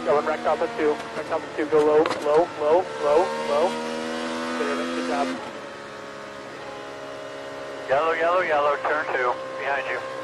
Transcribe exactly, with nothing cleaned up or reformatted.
Going wrecked off at two. Wrecked off at two. Go low, low, low, low, low. Good, good job. Yellow, yellow, yellow, turn two. Behind you.